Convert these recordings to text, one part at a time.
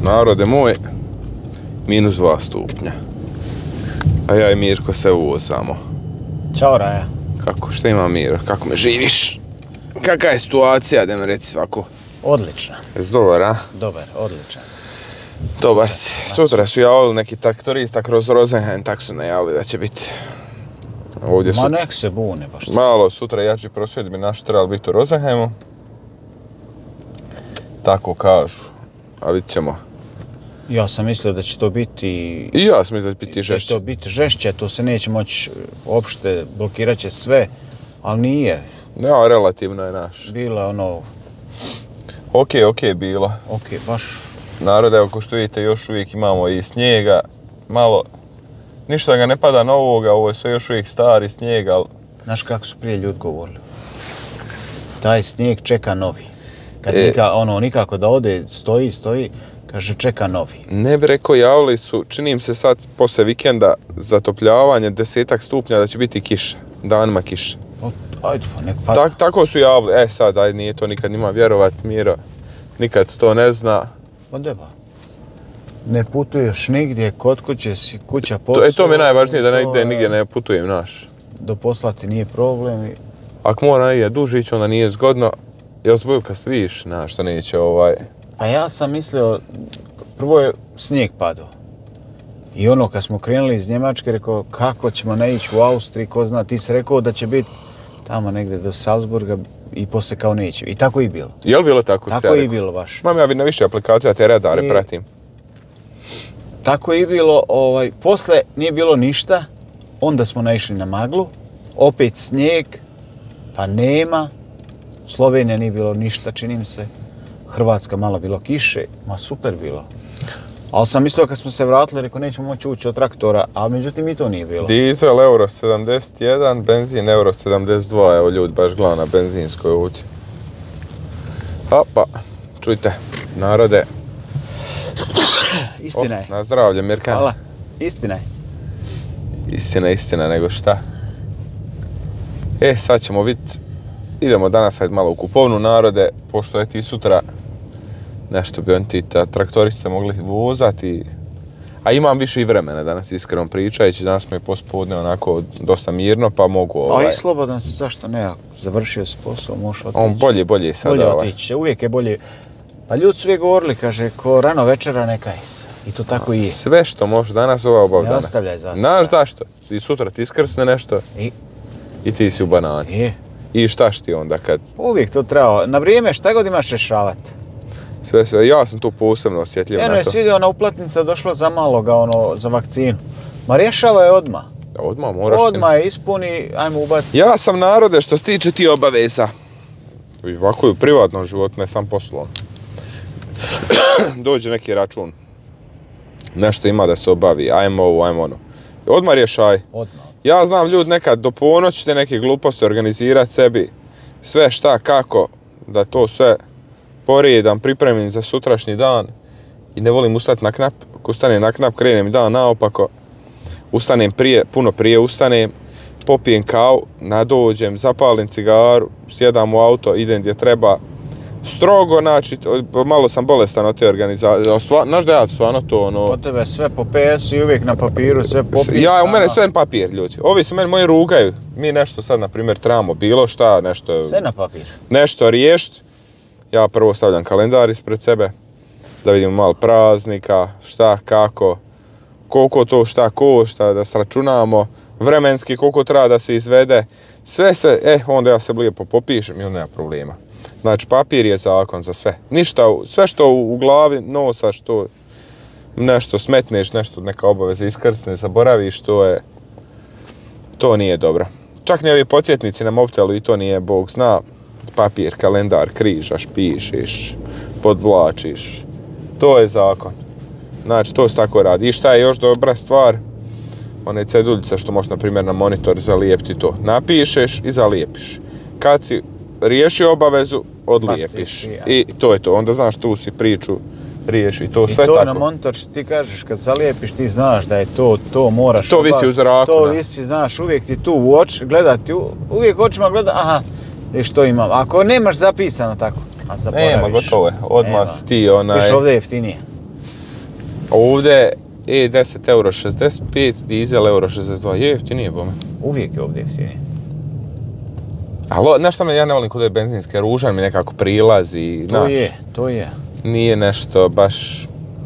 Narode moj, -2 stupnja. A ja i Mirko se uvozamo. Ćao Raja. Kako, šta ima Miro? Kako me živiš? Kakva je situacija, da mi reci svako? Odlična. Jesi dobar, a? Dobar, odličan. Dobar si. Sutra su javili neki traktorista kroz Rosenheim, tak su najavili da će biti. Ovdje su... Ma nek se bune, pa što? Malo sutra jači prosvjed bi naši trebali biti u Rosenheimu. Tako kažu. A vidit ćemo. Ja sam mislio da će to biti... I ja sam mislio da će biti žešće. Da će to biti žešće, to se neće moći uopšte, blokirat će sve, ali nije. Ja, relativno je naš. Bilo je ono... Ok, bilo. Ok, baš... Narode, evo ko što vidite, još uvijek imamo i snijega. Malo... Ništa ga ne pada novoga, ovo je sve još uvijek stari snijeg, ali... Znaš kako su prije ljudi govorili? Taj snijeg čeka novi. Kad nikako da ode, stoji, kaže čeka novi. Ne bi rekao, javili su, čini im se sad poslije vikenda zatopljavanje 10 stupnja da će biti kiša. Danima kiša. Ajde pa nek pada. Tako su javili. Sad, ajde, nije to nikad nima vjerovat, Miro. Nikad se to ne zna. Pa deba. Ne putuješ nigdje, kod kuće si, kuća posao. To mi je najvažnije, da nigdje ne putujem, naš. Do posla ti nije problem. Ako mora negdje duže ići, onda nije zgodno. Jel se boju kad se vidiš, znaš, što neće Pa ja sam mislio, prvo je snijeg padao. I ono, kad smo krenuli iz Njemačke, rekao, kako ćemo ne ići u Austriji, ko zna, ti si rekao da će biti tamo negdje do Salzburga i poslije kao neće. I tako i bilo. Je li bilo tako? Tako i bilo, baš. Mam ja na više aplikacija, te radare pratim. Tako i bilo, posle nije bilo ništa, onda smo naišli na maglu, opet snijeg, pa nema, Slovenija nije bilo ništa, čini mi se, Hrvatska malo bilo kiše, ma super bilo. Ali sam mislio kad smo se vratili, rekao nećemo moći ući od traktora, a međutim i to nije bilo. Dizel euro 71, benzin euro 72, evo ljudi baš gleda na benzinskoj ovdje. Opa, čujte, narode. Istina je. Na zdravlje, Mirkan. Hvala, istina je. Istina, nego šta? Sad ćemo vidjeti. Idemo danas sad malo u kupovnu, narode, pošto je ti sutra nešto bi oni ti traktoristi mogli vozati. A imam više i vremena danas, iskreno pričajući. Danas mi je pospodne onako dosta mirno, pa mogu A i slobodan si, zašto ne? Završio si posao, možeš otići. On bolje sad bolje otići, uvijek je bolje. Pa ljudi su uvijek govorili, kaže, ko rano večera ne kaj se. I to tako i je. Sve što može danas obav danas. Ne ostavljaj zastav. Znaš zašto? I sutra ti iskrsne nešto i ti si u banani. I štaš ti onda kad... Uvijek to treba. Na vrijeme šta god imaš rješavati. Sve. Ja sam tu posebno osjetljiv na to. Eno je svidio, ona uplatnica došla za maloga, za vakcinu. Ma rješava je odmah. Odmah moraš... Odmah je ispuni, ajmo ubaci. Ja sam, narode, što se tiče ti obaveza. I ovako je u privatnom životu, ne sam poslovno. Dođe neki račun. Nešto ima da se obavi, ajmo ovo, ajmo ono. Odmah rješaj. Odmah. Ja znam ljudi nekad do ponoći te neke gluposti organizirati sebi. Sve šta, kako, da to sve porijedam, pripremim za sutrašnji dan. I ne volim ustati na knap. Ako ustanem na knap, krenem dan naopako. Ustanem puno prije ustanem. Popijem kavu, nadođem, zapalim cigaru, sjedam u auto, idem gdje treba. Strogo, znači, malo sam bolestan od te organizacije. Znaš da ja stvarno to ono... Od tebe sve po PS i uvijek na papiru, sve popisano. U mene sve papir, ljudi. Ovi se meni moji rugaju. Mi nešto sad, na primjer, trebamo bilo šta, nešto... Sve na papir. Nešto riješiti. Ja prvo stavljam kalendar ispred sebe, da vidimo malo praznika, šta, kako, koliko to šta košta, da sračunamo, vremenski koliko treba da se izvede. Sve, onda ja se lijepo popišem i onda nema problema. Znači, papir je zakon za sve. Ništa, sve što u glavi nosa, što nešto smetneš, nešto neka obaveza iskrsne, zaboraviš, to nije dobro. Čak ni ovi podsjetnici na mobitelu i to nije, Bog zna, papir, kalendar, križaš, pišeš, podvlačiš. To je zakon. Znači, to se tako radi. I šta je još dobra stvar? One ceduljice što možeš, na primjer, na monitor zalijepiti to. Napišeš i zalijepiš. Kad si riješio obavezu, odlijepiš. I to je to. Onda znaš, tu si priču riješi. To sve tako. I to na monitor što ti kažeš, kad zalijepiš, ti znaš da je to moraš. To visi u zraku. To visi, znaš, uvijek ti tu u oči, gledati, uvijek očima gleda, aha, i što imam. Ako nemaš zapisano tako, a zaboraviš. Nema, gotovo je. Odmah si ti onaj... Viš ovdje jeftinije. Ovdje E10 euro 65, dizel euro 62, jeftinije bome. Uvijek je ovdje jeftinije. Ali, znaš šta ja ne volim kod je benzinske, ružan mi nekako prilazi, znaš. To je. Nije nešto baš...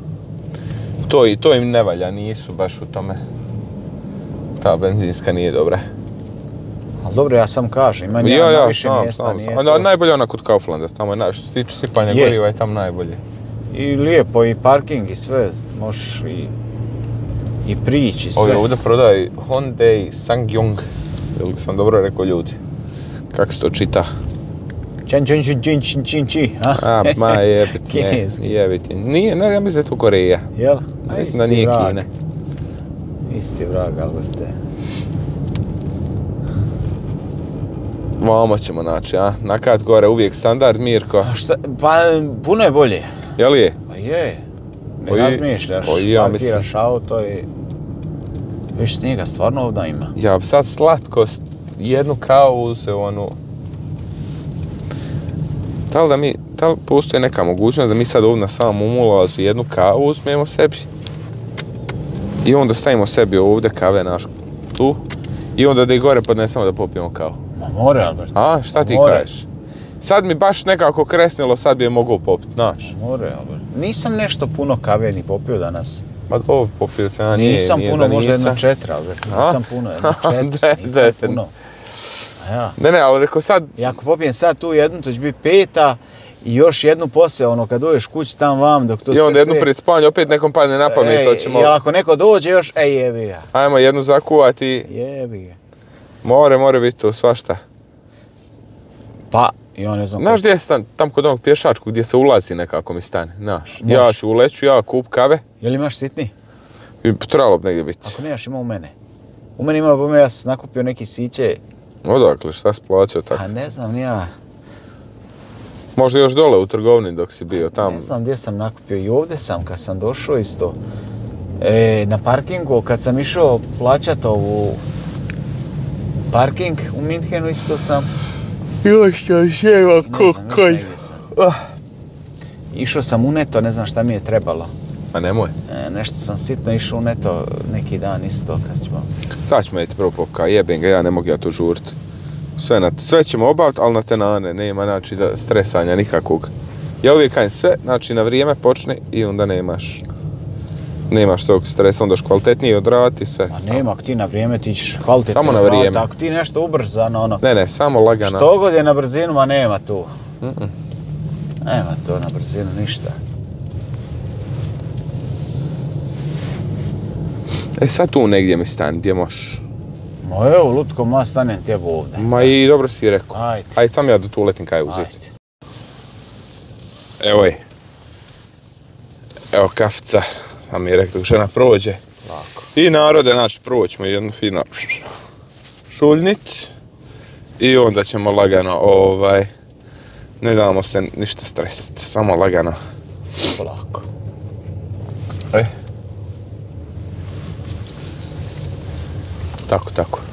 To im ne valja, nisu baš u tome. Ta benzinska nije dobra. Ali dobro, ja sam kažem, ima na više mjesta, nije to. Najbolje ona kod Kauflanda, tamo je, što se tiče sipanja goriva je tamo najbolje. I lijepo, i parking i sve, možeš i prići i sve. Ovdje prodaj Hyundai Sangyong, ili sam dobro rekao ljudi, kako se to čita? Čin, ha? Ma jebiti, nije, ja mislim da je to Koreja. Jel? Mislim da nije Kina. Isti vrag, Alberte. Vamo ćemo naći, a? Nakat gore, uvijek standard, Mirko. Pa, puno je bolje. Jel je? Pa je. Ne razmišljaš, parkiraš auto i... Viš snijega, stvarno ovdje ima. Ja bi sad slatko jednu kavu uzeo onu... Da li postoji neka mogućnost da mi sad ovdje na samom ulazu jednu kavu uzmemo sebi? I onda stavimo sebi ovdje kave naš tu. I onda da i gore podnesemo da popijemo kavu. Ma more, Albert. A, šta ti kažeš? Sad mi baš nekako kresnilo, sad bi je mogao popiti, znaš. More, Albert. Nisam nešto puno kave ni popio danas. Ma ovo popio se, a nisam puno, možda 1,4, Albert. Nisam puno, 1,4. Nisam puno. Ja. Ne, ali rekao sad... I ako popijem sad tu jednu, to će biti 5. I još jednu poslije, ono, kad dođeš kući tam vam, dok to sve... I onda jednu pred spanje, opet nekom padne na pamet, to ćemo... I ako neko dođe još, jebi ga. Ajmo jednu zakuvati. Jebi ga. More biti to svašta. Pa, ja ne znam... Znaš gdje je tam kod onog pješačkog gdje se ulazi nekako mi stane, znaš. Ja ću uleću, ja kup kave. Jel imaš sitni? Trebalo bi negdje biti. Ako nemaš, ima u mene. U mene ima, ja sam nakupio neki siće. Odakle, šta si plaćao tako? A ne znam, ja... Možda još dole u trgovini dok si bio tamo. Ne znam gdje sam nakupio i ovdje sam kad sam došao isto. Na parkingu kad sam išao plaćat ovu parking u Minhenu isto sam. Još to sjeva kokoj. Išao sam u Neto, ne znam šta mi je trebalo. A nemoj. Nešto sam sitno išao u Neto neki dan isto kad ćemo. Sad ćemo jeti prvo popka, jebem ga, ja ne mogu ja to žurit. Sve ćemo obaviti, ali na tenane, nema znači stresanja nikakvog. Ja uvijek kajem sve, znači na vrijeme počne i onda nemaš tog stresa, onda ćeš kvalitetnije odraditi sve. A nema, ako ti na vrijeme ti ćeš kvalitetnije samo na vrijeme. Ako ti nešto ubrzano, ono... Ne, samo lagano. Što god je na brzinu, ma nema tu. Nema to na brzinu, ništa. Sad tu negdje mi stani, gdje možeš? Ma evo, lutko, ma stanem tebe ovdje. Ma i dobro si rekao. Ajde, sam ja do tu letim kaj uzeti. Evo je. Evo kafica. A mi je rekao dok žena prođe. Lako. I narode, znači, proćemo jednu fino šuljnic. I onda ćemo lagano, ne damo se ništa stresiti, samo lagano. Polako. Tako.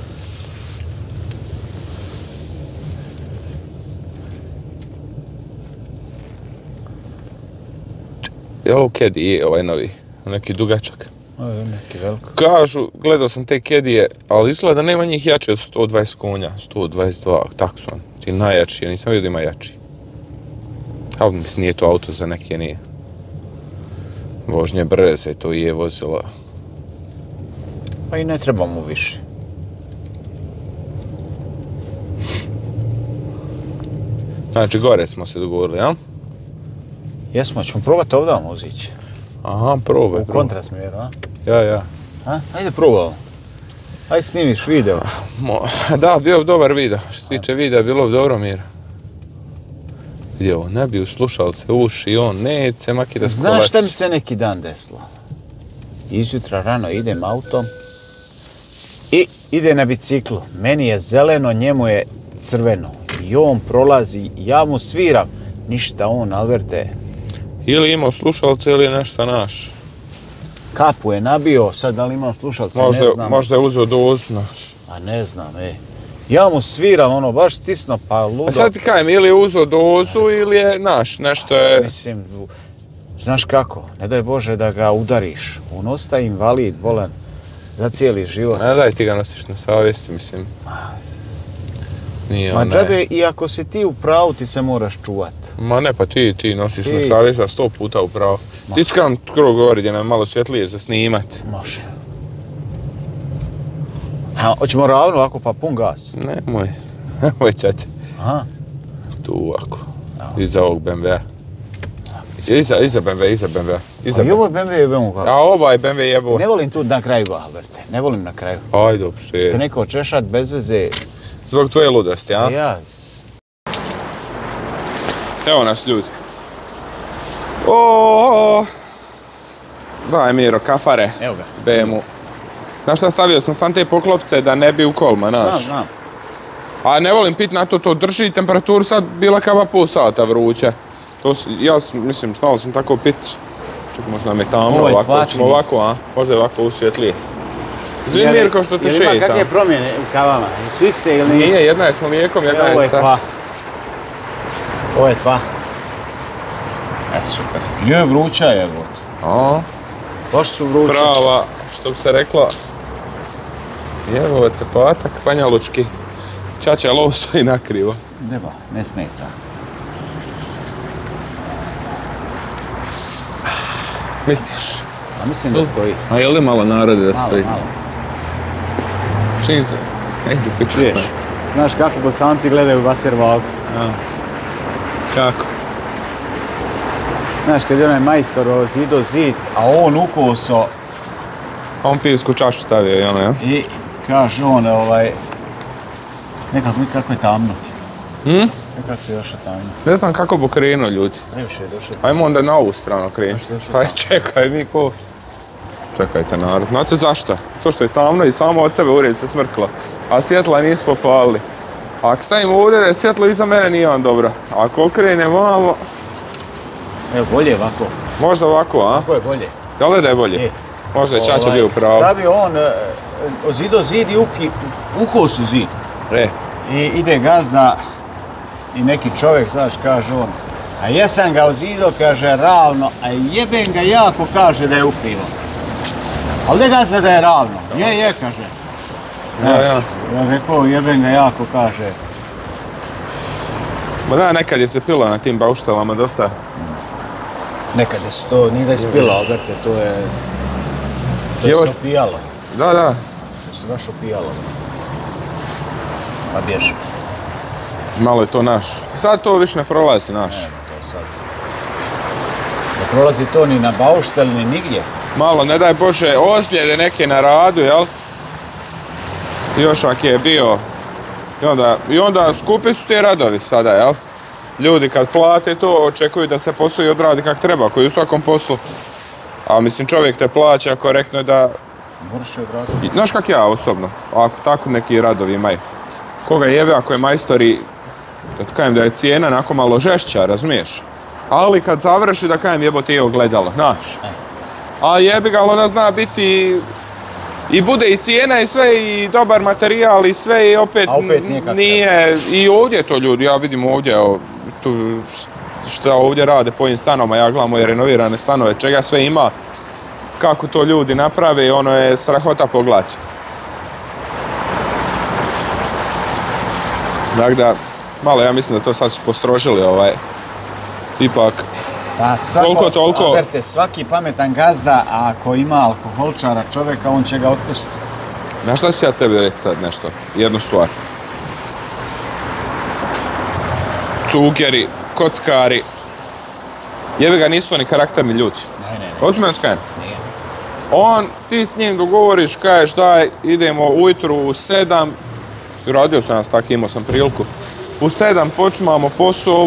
Je li ovo Caddy, ovaj novi? Neki dugačak? Neki veliko. Kažu, gledao sam te Caddyje, ali izgleda da nema njih jače od 120 konja, 122, tako su oni. Ti najjači, ja nisam vidio da ima jači. Ali mislim, nije to auto za neke, nije. Vožnje brze, to je vozilo. Pa i ne trebamo više. Znači, gore smo se dogovorili, jel? Jesmo, ćemo probati ovdje uzići. Aha, probaj. U kontrasmjeru, a? Ja. Ajde probamo. Ajde snimiš video. Da, bio dobar video. Što se tiče videa, bilo bi dobro, Mira. Gdje ovo, ne bi u slušalce uši, on neće maki da skolači. Znaš šta mi se neki dan desilo? Izjutra rano idem autom i ide na biciklu. Meni je zeleno, njemu je crveno. I on prolazi, ja mu sviram. Ništa on, Alberte. Ili imao slušalce ili je nešto naš. Kapu je nabio, sad da li ima slušalce, ne znam. Možda je uzeo dozu naš. A ne znam, Ja mu sviram, ono, baš stisno, pa ludo. A sad ti kajem, ili je uzeo dozu ili je naš, nešto je... Mislim, Znaš kako, ne daj Bože da ga udariš. On ostaje invalid, bolan za cijeli život. Ne daj ti ga nosiš na savjesti, mislim. Nije Ma onaj... džabe, i ako si ti u pravu, ti se moraš čuvat. Ma ne, pa ti nosiš Ti- na savjesti 100 puta upravo. Ti iskreno krug govori gdje nam je malo svjetlije za snimat. Može. A, hoćemo ravno ovako pa pun gas. Nemoj čače. Aha. Tu ovako. Iza ovog BMW-a. Iza BMW-a. A i ovo je BMW jebemo kako. A ovaj BMW jebo. Ne volim tu na kraju, Alberte. Ne volim na kraju. Aj, dobro, Te je. neko češat bez veze. Zbog tvoje ludosti, a? Ja. Evo nas ljudi. O, daj Miro, kafare. Evo ga. BMW. Znaš šta, stavio sam sam te poklopce da ne bi u kolma, znaš. Znam. A ne volim pit na to drži temperaturu sad bila kava pol sata vruće. Mislim, znao sam tako pit. Čekaj, možda me tamo Ovo je ovako, tvačni ćemo ovako, a? Možda je ovako usvjetlije. Zvin Mirko što te Jel ima šeita. kakve promjene u kavama? Su iste ili nisu? Nije, jedna je s mlijekom, jedna Ovo je je sa... tva. Ovo je tva. Super. Je vruća je, god. A, Baš su vruće. prava, što bi se rekla. Evo te patak, panjalučki. Čača lov stoji nakrivo. Neba, ne smeta. Misliš? A mislim da stoji. A je li malo narode da Malo, stoji? malo. Čim se? Ejde, piču. Čuješ? Znaš kako Bosanci gledaju Vaservagu? Kako? Znaš kad je onaj majstor zido zid, a on ukoso A on pivsku čašu stavio i ono, ja? i kaže on nekako je tamno ti. Nekako je još tamno. Ne znam kako bo krenuo ljudi. Previše je došlo. Ajmo onda na ovu stranu krenuti. Zašto? Aj čekaj, mi ko... Čekajte narod. Znate zašto? To što je tamno i samo od sebe ured se smrklo. A svjetla nisu popalili. Ako stavimo ovdje da je svjetlo iza mene nije vam dobro. Ako okrenem ovamo, Evo, bolje je ovako. možda ovako, a? Ovako je bolje. Jel da je bolje? Je. Možda je Čača bio u pravu. Stavio on zido zid i ukosu zid. I ide gazda i neki čovjek, znaš, kaže on, a jesam ga ozido, kaže, ravno, a jebem ga jako, kaže da je ukrivo. Ali ne gazda da je ravno. Je, kaže. Ja. Ja rekao, jebem ga jako, kaže. Ma da, nekad je se pilo na tim bauštalama dosta. Nekad je se to, nije da je spilo, Alberte, to je se opijalo. Da. To se baš opijalo. Pa bježi. Malo je to naš. Sad to više ne prolazi naš. Nema to sad. Ne prolazi to ni na bauštel, ni nigdje. Malo, ne daj Bože, ozljede neke na radu, jel? Još ak je bio. I onda skupi su ti radovi sada, jel? Ljudi kad plate to, očekuju da se posao i odradi kak treba, koji u svakom poslu. A mislim, čovjek te plaća, korektno je da... Moraš će odraditi. Znaš kak ja osobno, ako tako neki radovi imaju. Koga jebe ako je majstori, da ti kajem da je cijena onako malo žešća, razumiješ? Ali kad završi da kajem jebote i ogledalo, znaš? A jebi ga, ali ona zna biti i bude i cijena i sve i dobar materijal i sve i opet, A opet nije kak nije, i ovdje to ljudi, ja vidim ovdje, tu šta ovdje rade po ovim stanovima, ja gledam moje renovirane stanove, čega sve ima, kako to ljudi naprave, ono je strahota pogledati. Dakle, da, malo ja mislim da to sad su postrožili ipak. Pa Koliko toliko- Alberte, svaki pametan gazda, a ako ima alkoholčara čovjeka, on će ga otpustiti. Znaš šta ću ja tebi reći sad nešto? Jednu stvar. Cugeri, kockari, jebi ga, nisu oni karakterni ljudi. Ne. Ozbiljno ti kajem. Nije. Ti s njim dogovoriš, kažeš daj, idemo ujutru u 7, radio sam nas tako, imao sam priliku. U 7 počmamo posao,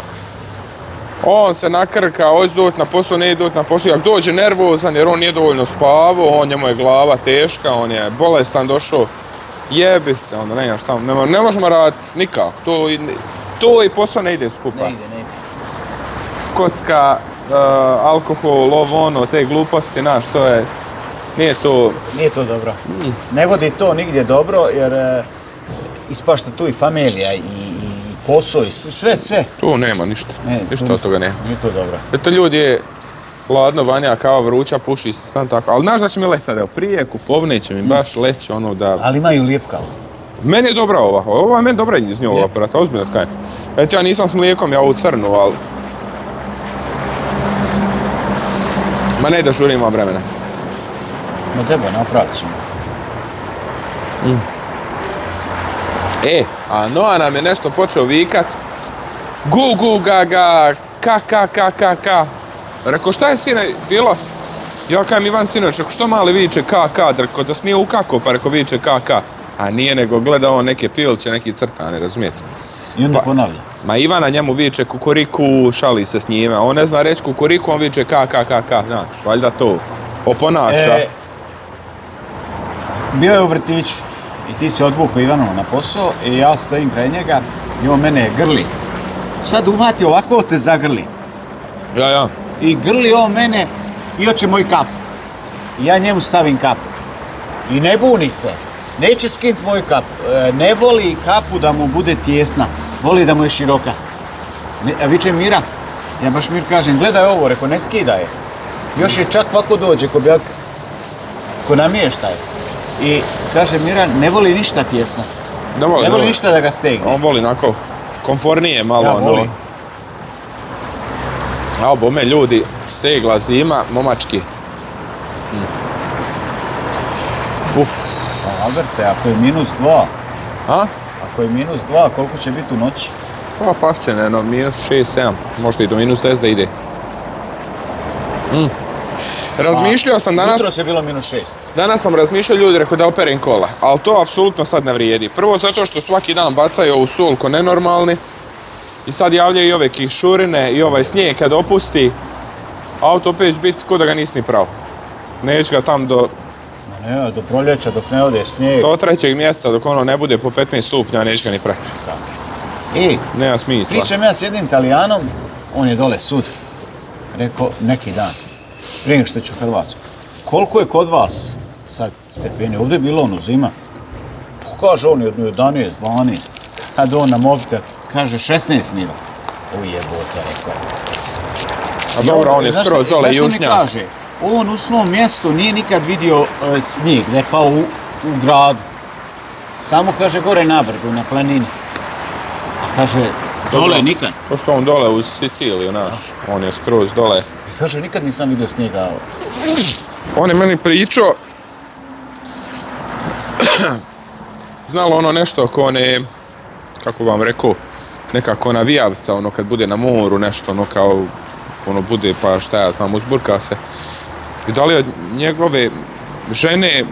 on se nakrka, hoće doći na posao, ne doći na posao, ako dođe nervozan jer on nije dovoljno spavao, njemu je glava teška, on je bolestan došao, jebi se, onda ne znam šta, ne možemo raditi nikako, to i posao ne ide skupa. Ne ide. Kocka, alkohol, te gluposti, znaš, to je, nije to dobro. Ne vodi to nigdje dobro, jer ispašta tu i familija i posao i sve. Tu nema ništa, ništa od toga nema. Nije to dobro. Eto ljudi, ladno vanja, kava vruća, puši se sam tako. Ali znaš da će mi leć sad, evo, prije kupovne će mi baš leći ono da... Ali imaju lijep kavu. Meni je dobra ova je meni dobra iz nje ova aparata, ozbiljno tkajem. Eto ja nisam s mlijekom, ja ovu crnu, ali... Ma ne da žurim, ima vremena. Ma deba, napravit ćemo. A Noa nam je nešto počeo vikat. Gu, gu, ga, ga, ka. Rekao, šta je sine bilo? Ja kajem Ivan sinoć, rekao, što mali viče ka, rekao, da smije u kako, pa rekao viče ka. A nije, nego gleda on neke pilće, neki crtane, razumijete? I onda ponavlja. Ma Ivana njemu viče kukuriku, šali se s njime. On ne zna reći kukuriku, on viče ka, znaš, valjda to oponaša. Bio je u vrtiću i ti si odvukao Ivanu na posao i ja stojim kraj njega i on mene grli. Sad uhvati ovako te zagrli. Ja. I grli on mene i hoće moj kap. I ja njemu stavim kapu. I ne buni se. Neće skint moju kapu. Ne voli kapu da mu bude tijesna. Voli da mu je široka. A viče Mira. Ja baš Mir kažem, gledaj ovo, reko, ne skidaj je. Još je čak ovako dođe, ko namještaj. I kaže Mira, ne voli ništa tijesno. Ne voli ništa da ga stegne. On voli onako komfornije malo. Ja, voli. A bome ljudi, stegla zima, momački. Alberte, ako je -2. A? Ako je -2, koliko će biti u noći? Pa pašće, ne, -6-7. Možda i do -10 da ide. Razmišljao sam danas... Jutro se bilo -6. Danas sam razmišljao, ljudi, rekao da operem kola. Ali to apsolutno sad ne vrijedi. Prvo zato što svaki dan bacaju ovu sol ko nenormalni. I sad javljaju i ove kišurine i ovaj snijeg kad opusti. Auto opet će biti ko da ga nisi ni pravo. Neću ga tam do proljeća dok ne ode snijeg. Do 3. mjesta dok ono ne bude po 15 stupnja, neću ga ni prati. Nema smisla. Pričam ja s jednim Italijanom, on je dole sud. Rekao, neki dan, prije nego što ću u Hrvatsku. Koliko je kod vas sad stepeni? Ovdje je bilo ono zima. Pa kaže on 11, 12. Kad on na mobitel, kaže 16 mira. Ujebote, rekao. A dobro, on je skroz dole južnjak. Zašto mi kaže? On u svom mjestu nije nikad vidio snijeg, da je pao u gradu. Samo, kaže, gore na brdu, na planini. A kaže, dole nikad. Pošto on dole uz Siciliju, naš. On je skroz dole. I kaže, nikad nisam vidio snijega. On je meni pričao... Znalo ono nešto oko one... Kako vam rekao, nekako ona vijavca, ono kad bude na moru, nešto ono kao... Ono bude, pa šta ja znam, uzburka se. I da li od njegove žene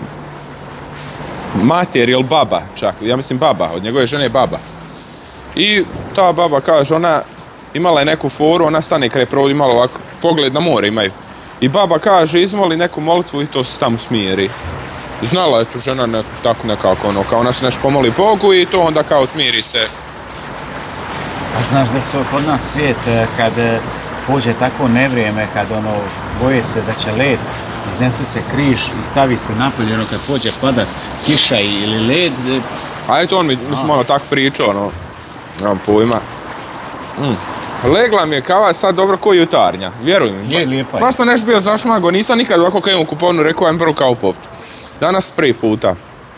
mater ili baba čak, ja mislim baba, od njegove žene baba. I ta baba kaže, ona imala je neku foru, ona stane kraj provoda, imala ovako pogled na more imaju. I baba kaže, izmoli neku molitvu i to se tamo smiri. Znala je tu žena tako nekako, ono, kao ona se nešto pomoli Bogu i to onda kao smiri se. A znaš da su kod nas svijet kad pođe tako nevrijeme, kad ono, boje se da će led, iznese se križ i stavi se napolje, ono kad pođe padat kiša ili led. A eto on mi smo ono tako pričao, ono, nemam pojma. Legla mi je kava sad dobro ko jutarnja, vjeruj mi. Je, lijepa je. Baš sam nešto bio zašmago, nisam nikad ovako kad imam u kupovnu rekao ajem prvo kavu popiti. Danas prvi puta.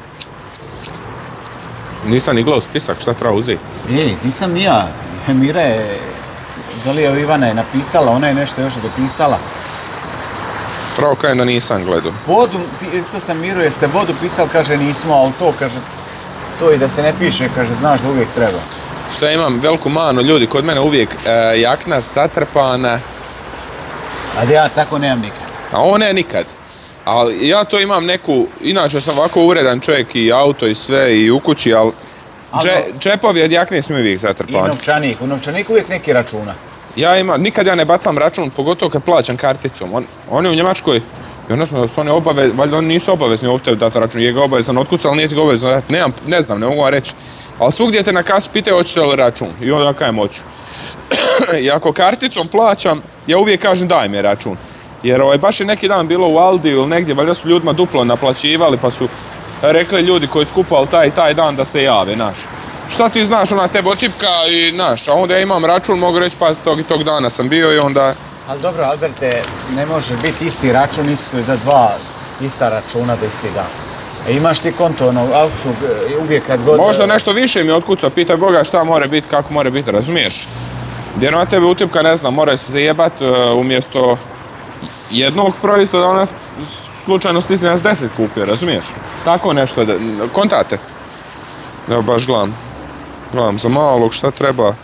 Nisam ni gledao spisak šta treba uzeti. Nisam ni ja. Mira je, da li je Ivana je napisala, ona je nešto još dopisala. Pravo kajem da nisam gledao. Vodu, to sam Miru, jeste vodu pisali, kaže nismo, ali to, kaže, to i da se ne piše, kaže, znaš da uvijek treba. Šta imam veliku manu, ljudi, kod mene uvijek jakna zatrpana. A da ja tako nemam nikad. A ovo ne nikad. Ali ja to imam neku, inače sam ovako uredan čovjek i auto i sve i u kući, ali džepovi od jakne su mi uvijek zatrpani. I novčanik, u novčaniku uvijek neki računa. Ja imam, nikad ja ne bacam račun, pogotovo kad plaćam karticom. Oni u Njemačkoj, i odnosno su oni valjda oni nisu obavezni ovdje dati račun, je ga obavezan otkuca, ali nije ti ga obavezno dati, ne znam, ne mogu vam reći. Ali svugdje te na kasi pitaju hoćete li račun i onda kajem hoću. I ako karticom plaćam, ja uvijek kažem daj mi račun. Jer baš je neki dan bilo u Aldiju ili negdje, valjda su ljudima duplo naplaćivali pa su rekli ljudi koji su kupali taj dan da se jave, naš. Šta ti znaš, ona tebe otipka i naš, a onda ja imam račun, mogu reći pa tog dana sam bio i onda Ali dobro, Alberte, ne može biti isti račun isto da dva ista računa do isti dan. Imaš ti konto, auszug, uvijek kad god... Možda nešto više mi otkuca, pitaj Boga šta more biti, kako more biti, razumiješ? Gdje na tebe utipka, ne znam, mora se zajebat umjesto jednog proizvoda, ona slučajno stisne nas 10 kupio, razumiješ? Tako nešto, kontate. Evo baš gledam za malog šta treba.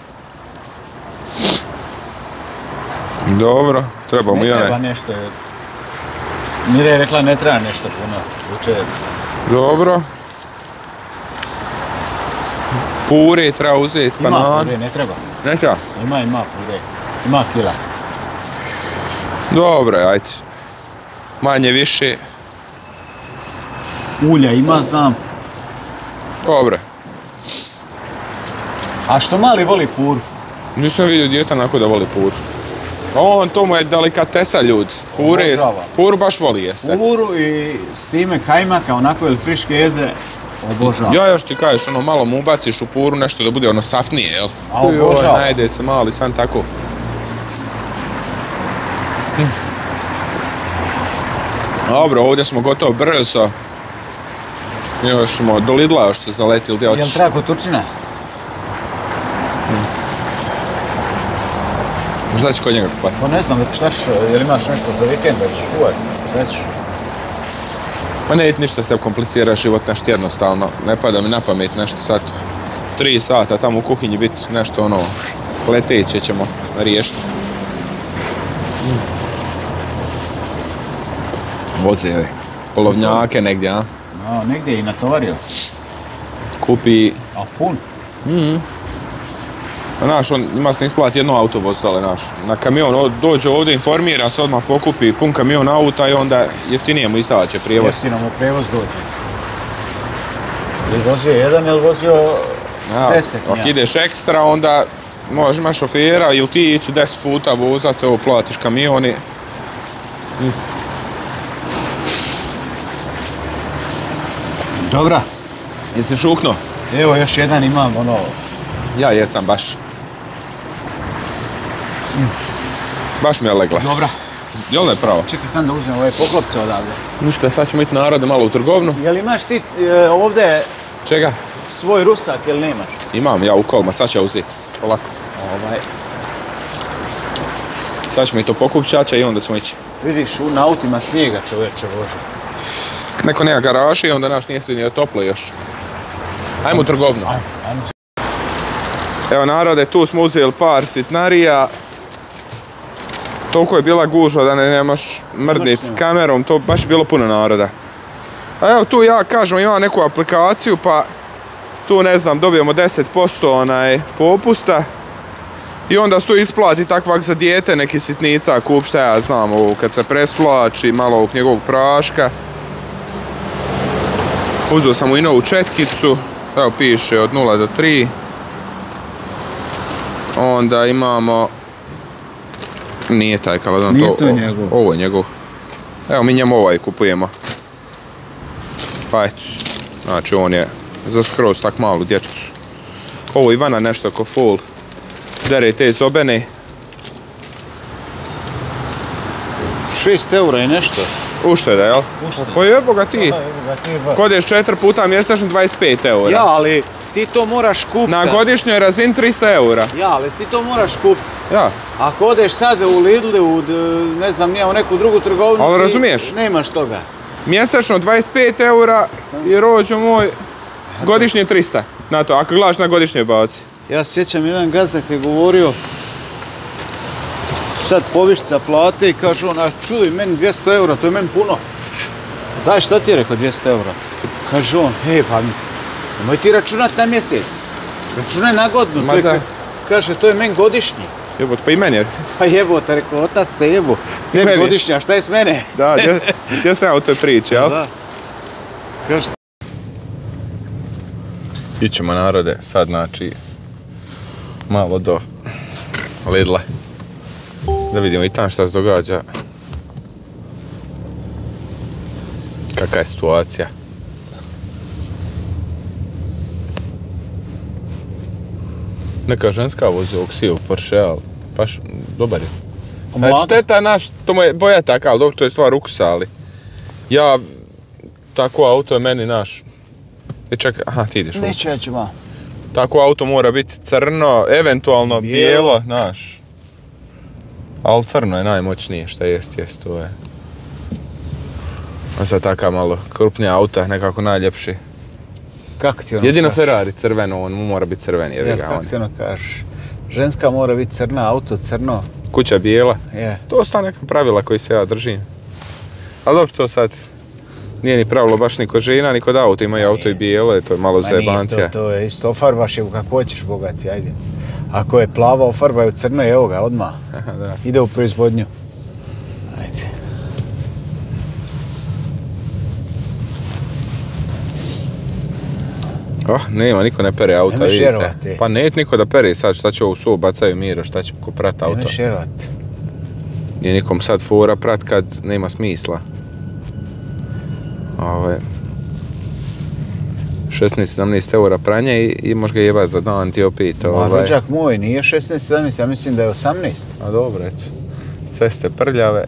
Dobro, treba mu i Ne treba onaj. nešto. Mire je rekla ne treba nešto puno. Jučer. Dobro. Pure treba uzeti, Ima banan. pure, ne treba. Ne treba? Ima pure. Ima kila. Dobro, ajde. Manje više. Ulja ima, znam. Dobro. A što mali voli puru? Nisam vidio dijete onako da voli puru. To mu je delikatesa, ljudi. Obožava. Puru baš voli jeste. Puru i s time kajmaka, onako ili friške jeze, obožava. Ja još ti kažeš, malo mu ubaciš u puru nešto da bude saftnije, jel? A obožava. Najde se mali, sam tako. Dobro, ovdje smo gotovo brzo. Još smo do Lidla još se zaletili, gdje hoćeš? Jel treba kod Turčina? Šta ćeš kod njega kupati? Pa ne znam, šta ćeš, jel imaš nešto za vikend, da ćeš kuvat? Šta ćeš? Ma ne ništa se komplicira život nešto jednostavno. Ne pada mi na pamet nešto sad. 3 sata tamo u kuhinji biti nešto leteće ćemo riješiti. Voze polovnjake negdje, a? No, negdje je i natovario. Kupi... A pun? Znaš, on ima se ne isplati jedno auto voziti, znaš. Na kamion dođe ovdje, informira se, odmah pokupi pun kamion auta i onda jeftinije mu izaće prijevoz. Jeftino mu prijevoz dođe. Ili vozio jedan, ili vozio 10? Ako ideš ekstra, onda možeš imaš šofera ili ti ići 10 puta vozat se, ovo platiš kamioni. Dobra. Jesi šuknuo? Evo još jedan imam, Ja jesam baš. Baš mi je legla. Dobra. Jel ne pravo? Čekaj sam da uzmem ove poklopce odavde. Ništa, sad ćemo ići narode malo u trgovinu. Jel imaš ti ovdje Čega? svoj rusak ili nemaš? Imam ja u kolima, sad ću ja uzeti. Polako. Sad ćemo i to pokupiti čača i onda ćemo ići. Vidiš, na autima snijega čovječe vože. Neko nema garaže i onda naš nije se nije toplo još. Ajmo u trgovinu. Ajmo. Evo narode, tu smo uzeli par sitnarija. Toliko je bila gužva da ne nemaš mrdnic s kamerom, to baš je bilo puno naroda. A evo tu ja kažem imam neku aplikaciju pa tu ne znam dobijemo 10% popusta. I onda se tu isplati takvak za dijete neki sitnica, kup šta ja znam, ovo kad se presvlači, malo ovog njegovog praška. Uzeo sam mu i novu četkicu, evo piše od 0 do 3. Onda imamo... Nije taj kaladon, Nije to njegov. Ovo je njegov. Evo mi njemu ovaj kupujemo. Pa eto, znači on je za skroz tak malu dječicu. Ovo Ivana nešto ko full. Dere te zobene. 6 eura i nešto. Ušteda, jel? Ušteda. Pa jebo ga ti. Evo ga ti baš. Kodeš 4 puta mjesečno 25 eura. Ja, ali ti to moraš kupiti. Na godišnjoj razini 300 eura. Ja, ali ti to moraš kupiti. Ja. Ako odeš sad u Lidl, ne znam, nije u neku drugu trgovinu, Ali ti razumiješ? nemaš toga. Mjesečno 25 eura i rođo moj godišnje 300. Na to, ako gledaš na godišnjoj bazi. Ja se sjećam jedan gazda koji je govorio sad povišica plate i kaže on, a čuj, meni 200 eura, to je meni puno. Daj, šta ti je rekao 200 eura? Kaže on, pa nemoj ti računat na mjesec, računaj na godinu. Ma da. Kaže, to je meni godišnji. Jebot, pa i meni je. Pa jebote, rekao, otac te jebo. I meni. Godišnja, a šta je s mene? Da, gdje sam ja u toj priči, jel? Da. Kaže, Ićemo narode, sad znači malo do Lidla. Da vidimo i tam šta se događa. Kakva je situacija. Neka ženska vozi ovog sijevog Porsche, ali baš dobar je. Mlada. Šteta naš, to mu je boja taka, ali dobro, to je stvar ukusa, ali ja, tako auto je meni naš. Čekaj, aha, ti ideš. Neću, ja ću malo. Tako auto mora biti crno, eventualno bijelo, znaš. Ali crno je najmoćnije šta jest, to je. A sad taka malo krupnija auta, nekako najljepši. Kako ti ono Jedino kažeš? Ferrari crveno, on mu mora biti crven, jebi ga. Kako ti ono kažeš? Ženska mora biti crna, auto crno. Kuća bijela. Je. To su ta neka pravila koji se ja držim. Ali dobro, to sad nije ni pravilo baš ni kod žena, ni kod auta. Imaju auto i bijelo, to je malo zajebancija. To je isto, ofarbaš je kako hoćeš, bogati, ajde. Ako je plava, ofarbaju crno, evo ga, odmah. Da. Ide u proizvodnju. Ajde. Nema, niko ne pere auta, Nemaš vidite. vjerovati. Pa neće niko da pere sad, šta će ovu suvu bacaju mira, šta će ko prat auto. Nemaš vjerovati. Nije nikom sad fora prat kad nema smisla. 16-17 eura pranje i možeš ga jebat za dan ti opet. Ma rođak moj, nije 16-17, ja mislim da je 18. A dobro, eto. Ceste prljave.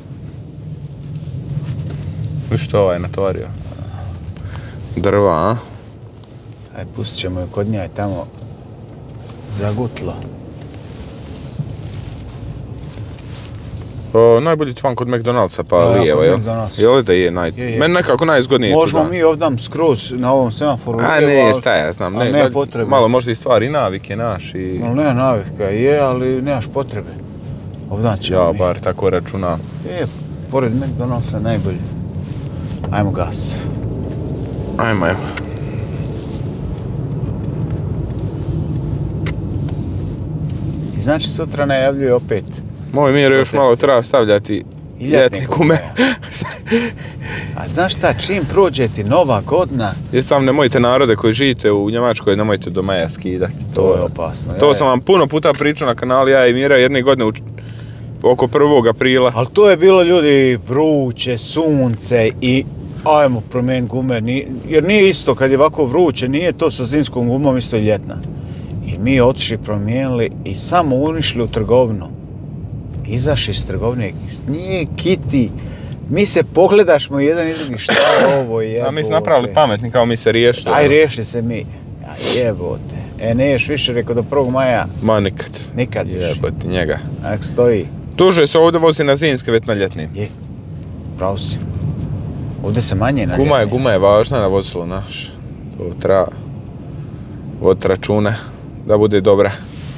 I što je natvorio? Drva, a? Aj, pustit ćemo je kod nja tamo zagutlo. Najbolji tvan kod McDonald'sa, pa Ja, lijevo, kod jel? McDonald'sa. Jel da je Je. Meni nekako najzgodnije Možemo tuda. mi ovdje skroz na ovom semaforu. A ne, šta ja znam, a ne potrebe. malo možda i stvari navike naš i... No, ne navika, je, ali nemaš potrebe. Ovdan ćemo Ja mi. bar tako računam. Je, pored McDonald'sa najbolji. Ajmo gas. Ajmo. I znači sutra najavljuje opet. Moj Miro još Protesti. malo treba stavljati I ljetne ljetne gume. A znaš šta, čim prođe ti nova godina, Jer sam nemojte narode koji živite u Njemačkoj, nemojte do maja skidati. to je opasno. To sam vam puno puta pričao na kanali, ja i Mira jedne godine oko 1. aprila. Ali to je bilo, ljudi, vruće, sunce i ajmo promijen gume, jer nije isto kad je ovako vruće, nije to sa zimskom gumom isto i ljetna. I mi otišli, promijenili i samo unišli u trgovinu. Izašli iz trgovine, snijeg, kiti, mi se pogledašmo jedan i drugi, šta je ovo jebote. A mi smo napravili pametni kao mi se riješili. Aj, riješili se mi. Ja, jebote. Neš više, rekao do 1. maja, Ma nikad. nikad više. Jebote njega. Nek stoji. Tuže se ovdje vozi na zimske, već na ljetnim. Je, pravo si. Ovdje se manje na Guma je važna na vozilu naš. To treba voditi račune da bude dobra.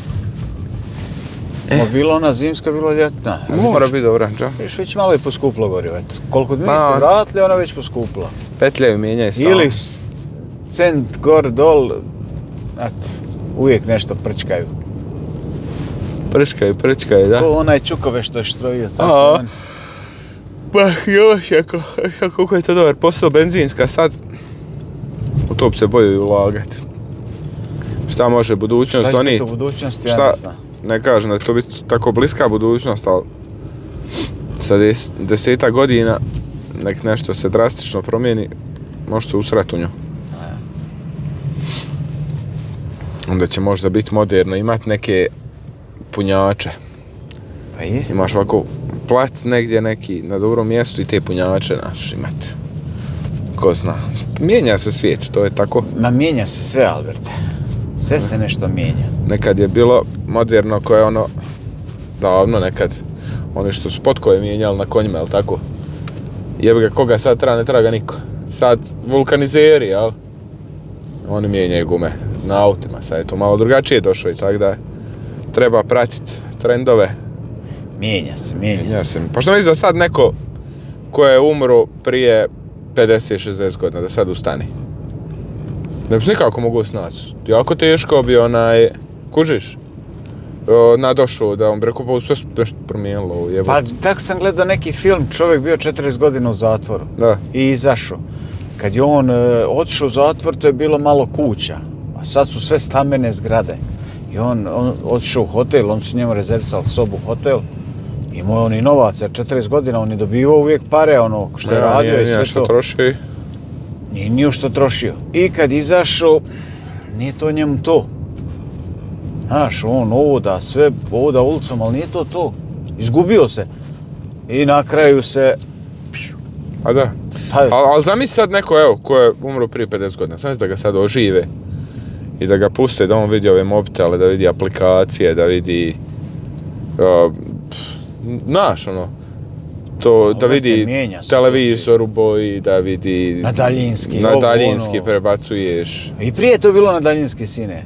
Bilo ona zimska, bilo ljetna. Mora biti dobra, dža. Viš, već malo je poskuplo gorivo, eto. Koliko mi Pa, se vratili, ona već poskupla. Petljaju mijenjaju stalno. Ili cent gor dol, eto, uvijek nešto prčkaju. Prčkaju, da. Ko onaj Čukove što je štrojio. A, pa još, kako je to dobar posao, benzinska sad, u to bi se boju ulagati. Šta može budućnost Šta će donijeti? biti u budućnosti, ja Šta, ne znam. ne kažem da će to biti tako bliska budućnost, ali sa 10 godina nek nešto se drastično promijeni, može se usrati u nju. Onda će možda biti moderno imati neke punjače. Pa je. Imaš ovako plac negdje neki na dobrom mjestu i te punjače naš imati. Ko zna. Mijenja se svijet, to je tako. Ma mijenja se sve, Alberte. Sve se nešto mijenja. Nekad je bilo moderno koje ono, davno nekad, oni što su potkoje mijenjali na konjima, jel tako? Jebi ga, koga sad treba, ne treba ga niko. Sad vulkanizeri, jel? Oni mijenjaju gume na autima, sad je to malo drugačije došlo i tako da treba pratiti trendove. Mijenja se. Pa što misliš da sad neko ko je umro prije 50-60 godina, da sad ustani? Ne bi se nikako mogu snaći. Jako teško bi kužiš? Nadošao da on bi rekao, pa sve nešto promijenilo. Pa tako sam gledao neki film, čovjek bio 40 godina u zatvoru. Da. I izašao. Kad je on otišao u zatvor, to je bilo malo kuća. A sad su sve stambene zgrade. I on otišao u hotel, on su njemu rezervisali sobu u hotel. Imao je on i novaca, 40 godina on je dobivao uvijek pare, ono što je radio i sve to. Troši. Nije što trošio. I kad izašao, nije to njemu to. Znaš, on ovoda, sve ovoda ulicom, ali nije to to. Izgubio se. I na kraju se... A da. Pa, Ali zamisli sad neko, evo, ko je umro prije 50 godina, zamisli da ga sad ožive i da ga puste, da on vidi ove mobitele, da vidi aplikacije, da vidi, znaš, ono, to, da vidi televizor u boji, da vidi... Na daljinski. Na daljinski prebacuješ. I prije je to bilo na daljinski, sine.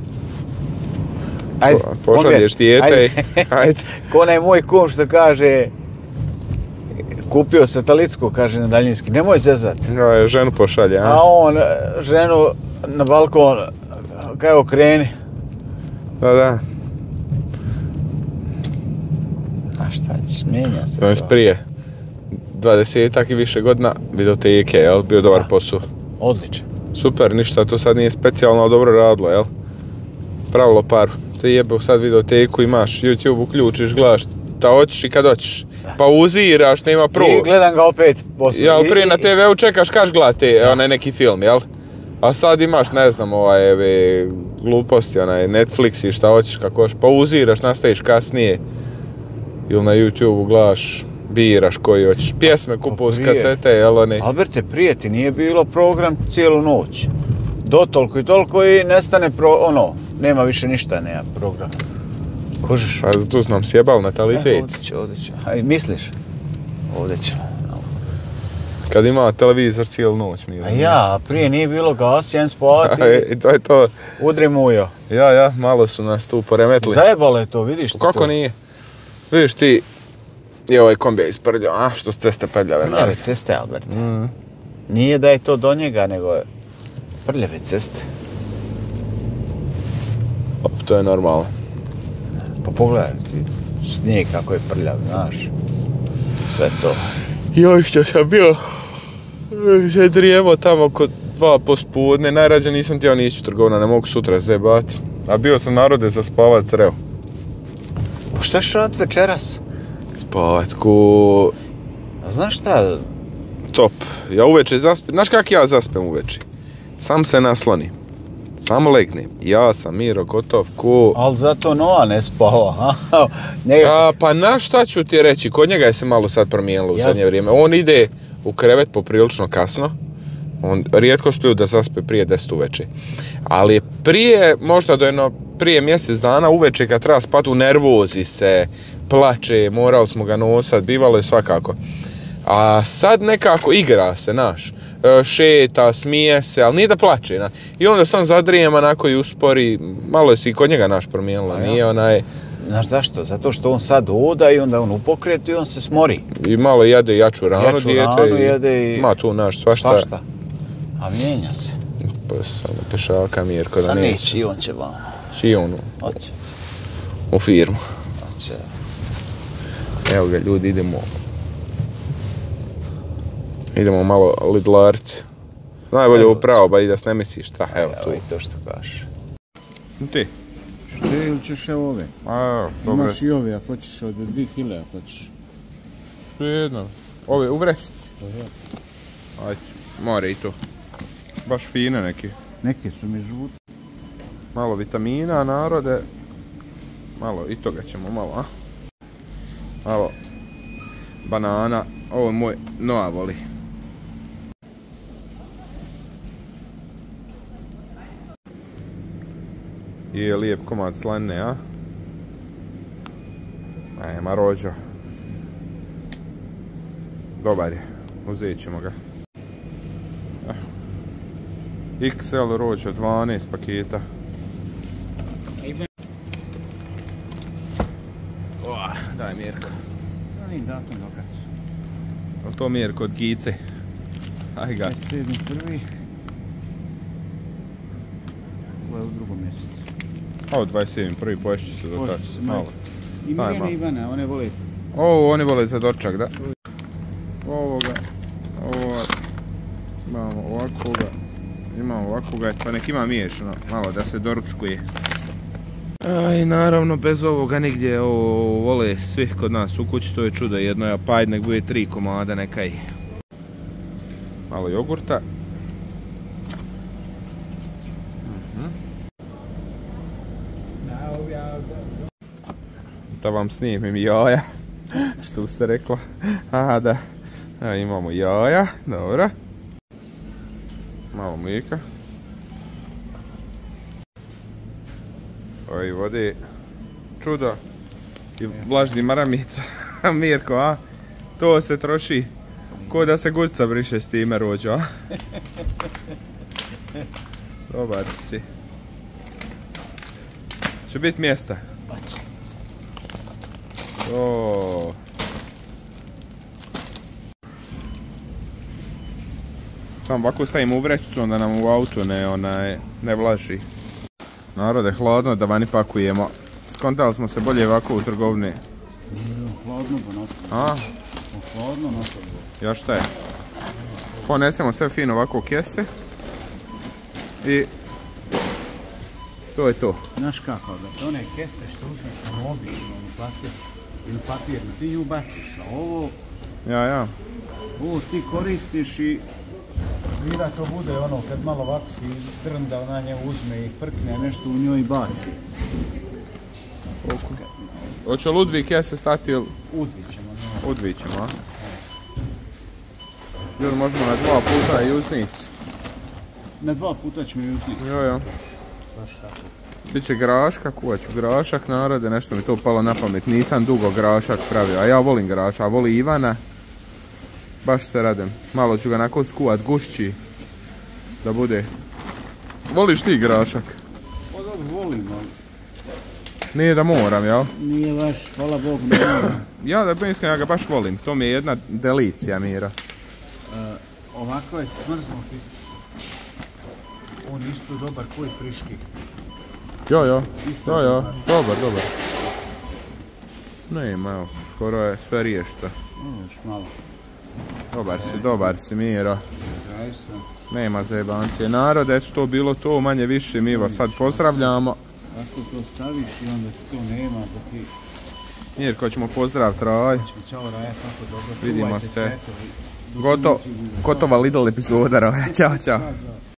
Ajde, pošalješ dijete, ajde. Ko onaj moj kum što kaže, kupio satelitsku, kaže na daljinski, nemoj zezat. No, ženu pošalje, a? A on ženu na balkon, kaj okreni. Da. A šta ćeš, mijenja se to. Prije 20-ak i više godina videoteke, jel? Bio dobar posao. Odličan. Super, ništa, to sad nije specijalno, ali dobro radilo, jel? Pravilo paru. Te jebe sad videoteku, imaš YouTube, uključiš, gledaš šta hoćeš i kad hoćeš. Pauziraš, nema prvo. I gledam ga opet poslije. Jel, prije na TV-u čekaš, kaš gledati onaj neki film, jel? A sad imaš, ne znam, gluposti, onaj Netflix i šta hoćeš, kako hoćeš. Pauziraš, nastaviš kasnije. Ili na YouTube-u gledaš, biraš koji hoćeš. Pjesme kupuo s kasete, jel oni? Alberte, prije ti nije bilo program cijelu noć. Do toliko i toliko i nestane nema više ništa, nema programa. Kužiš? Pa tu su nam sjebali natalitet. Ovdje će. Aj, misliš? Ovdje ćemo. Kad ima televizor cijelu noć, mi. A ja, prije nije bilo gas, jedan spavati. I to je to. Udri mujo. Ja, malo su nas tu poremetili. Zajebalo je to, vidiš ti to? Kako nije? Vidiš ti, je ovaj kombija isprljao, a što s ceste prljave. Prljave ceste, Albert. Nije da je to do njega, nego je prljave ceste. To je normalno. Pa pogledaj ti, snijeg kako je prljav, znaš. Sve to. Joj, što sam bio žedrijemo tamo kod 2 pospodne, najrađe nisam htio nići u trgovina, ne mogu sutra zebati. A bio sam narode za spavat creo. Pa šta ćeš radit večeras? Spavat ko... A znaš šta? Top. Ja uveče zaspem, znaš kak ja zaspem uveče? Sam se naslonim. Samo legnem. Ja sam Miro gotov ko... Ali zato Noa ne spava, pa na šta ću ti reći, kod njega je se malo sad promijenilo u zadnje vrijeme. On ide u krevet poprilično kasno. On rijetko su ljudi da zaspe prije 10 uveče. Ali prije, možda prije mjesec dana uveče kad treba spati, u nervozi se, plače, morali smo ga nosat, bivalo je svakako. A sad nekako igra se, naš. Šeta, smije se, ali nije da plače. I onda sam zadrijem, onako i uspori, malo je se i kod njega naš promijenilo, nije onaj... Znaš zašto? Zato što on sad oda i onda on u pokretu i on se smori. I malo jede jaču ranu dijete jede i... Ma tu naš svašta. A mijenja se. Pa samo pešaka Mirko da neće. Neće, i on će vam. I on Hoće. U firmu. Hoće. Evo ga ljudi, idemo malo Lidlarci. Najbolje upravo, ba i da se ne misliš šta, evo tu. Evo i to što kažeš. Ti? Što ili ćeš evo ove? Dobre. Imaš i ove, ako ćeš od 2 kile, ako ćeš. Jedno. Ove u vrećici. Ajde, more i to. Baš fine neki. Neke su mi žute. Malo vitamina, narode. Malo i toga ćemo malo, a? Malo banana. Ovo moj Noa voli. Je lijep komad slanine, a? Nema rođo. Dobar je, uzet ćemo ga. XL rođo, 12 paketa. Daj Mirko. Znam im datum dokad su. Ali to Mirko od Gice. Aj ga. 27.1. Ovo je u drugom mjesecu. Ovo 27.1. poješće se do tako. Malo. I Mirjana i Ivana, one vole. Ovo oni vole za dočak, da? Ovoga. Imamo ovakvoga. Imamo ovakvoga, pa nek ima miješano, malo da se doručkuje. I naravno bez ovoga nigdje vole svi kod nas u kući, to je čudo jedno, pa ajde nek bude 3 komada nekaj. Malo jogurta. Da vam snimim jaja. Što se rekla? Aha, da. Evo imamo jaja, dobro. Malo mlijeka. Ovi vode. Čudo. I vlažni maramica. Mirko, a? To se troši. Ko da se guzica briše s time, rođo, a? Dobar si. Će biti mjesta. O. Samo ovako stavimo u vrećicu, onda nam u auto ne vlaži. Narode, hladno da vani pakujemo. Skontali smo se bolje ovako u trgovini. Hladno pa nastavimo. A? Hladno nastavimo. Ja šta je? Ponesemo sve fino ovako u kese. I to je to. Znaš kako, da one kese što uzmeš na obično, plastik ili papir, ti nju baciš, a ovo... Ja. Ovo ti koristiš i... Mira to bude ono, kad malo ovako si drndao na nje uzme i frkne nešto u njoj i baci. Hoće li u dvije kese stati ili? Udvit ćemo. A? Ljudi, možemo na 2 puta i uznit. Na 2 puta ćemo i uznit. Jo. Baš tako. Biće graška, kuvat ću grašak, narode, nešto mi to palo na pamet. Nisam dugo grašak pravio, a ja volim grašak, a voli Ivana. Baš se radim. Malo ću ga onako skuvat gušći. Da bude. Voliš ti grašak? Pa dobro, volim, ali... Nije da moram, jel? Nije baš, hvala Bogu, ne moram. Ja da iskreno, ja ga baš volim. To mi je jedna delicija, Mira. Ovako je smrznut isto. On isto dobar koji friški. Jo. Dobar. Nema, evo, skoro je sve riješto. Još malo. Dobar si, Miro. Kraj sam. Nema zajebancije. Narod, eto to bilo to, manje više mi vas sad pozdravljamo. Ako to staviš i onda ti to nema, da ti... Mirko, ćemo pozdravit Raj. Ćao Raja, svako dobro. Vidimo Čuvajte se. eto, Gotova Lidl epizoda, Raj. Ćao.